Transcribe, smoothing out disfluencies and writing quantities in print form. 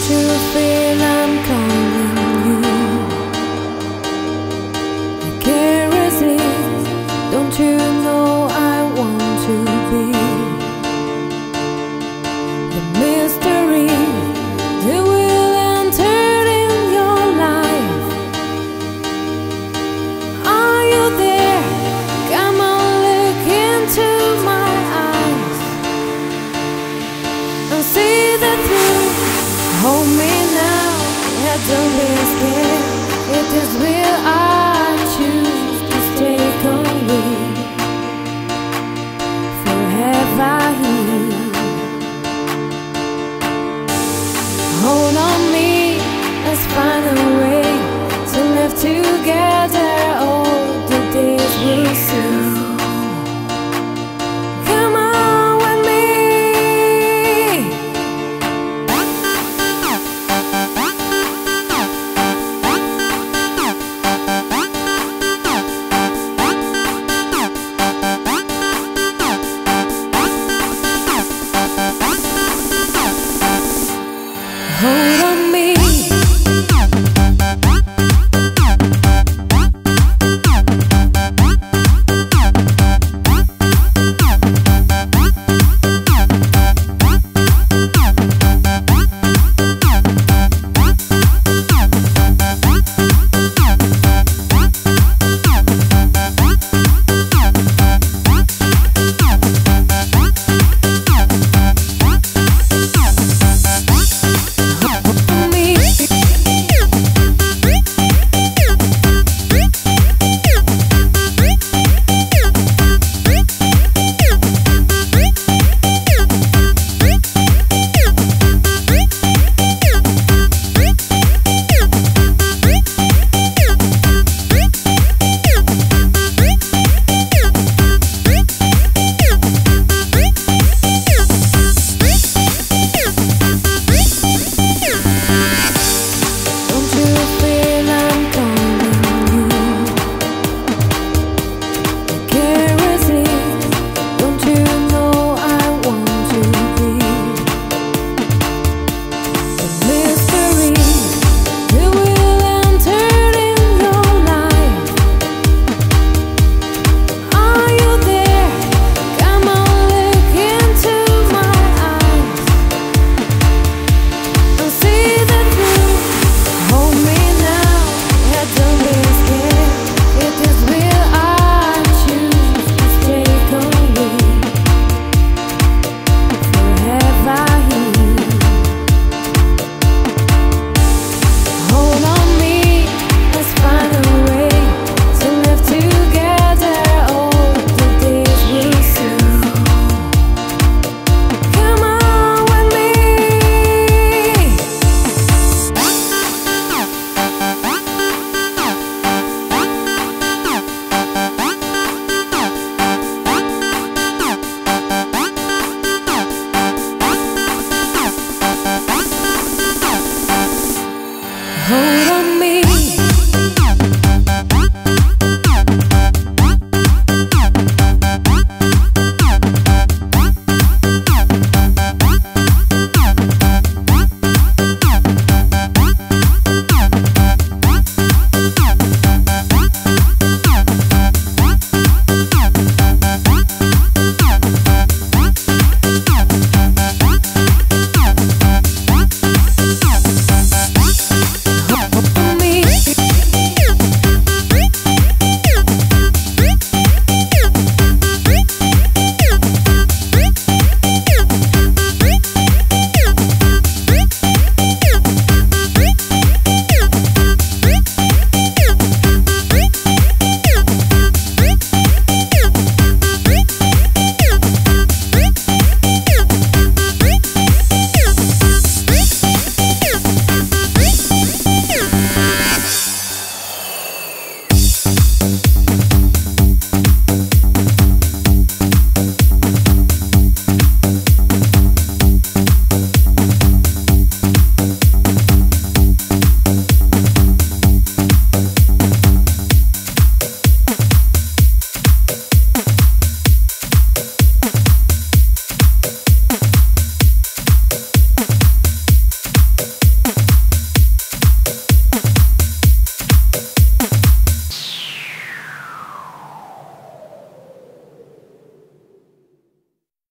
you feel I'm calling you? I can't resist. Don't you know I want to be the mystery that will enter in your life? Are you there? Come on, look into my eyes and see the truth. Hold me now, yeah, don't be scared. It is real, I choose to stay complete forever here. Hold on me, let's find a way to live together all the days we'll see. Come on with me. Hold on me. Hold